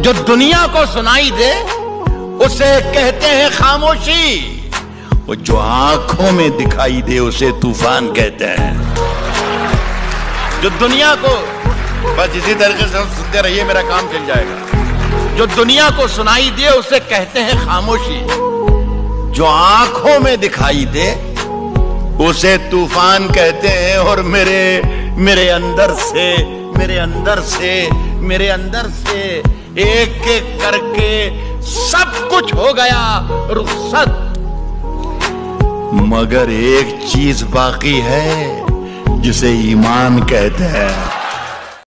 जो दुनिया को सुनाई दे उसे कहते हैं खामोशी, वो जो आंखों में दिखाई दे उसे तूफान कहते हैं। जो दुनिया को, बस इसी तरीके से सुनते रहिए, मेरा काम चल जाएगा। जो दुनिया को सुनाई दे उसे कहते हैं खामोशी, जो आंखों में दिखाई दे उसे तूफान कहते हैं। और मेरे अंदर से एक एक करके सब कुछ हो गया रुखसत, मगर एक चीज बाकी है जिसे ईमान कहते हैं।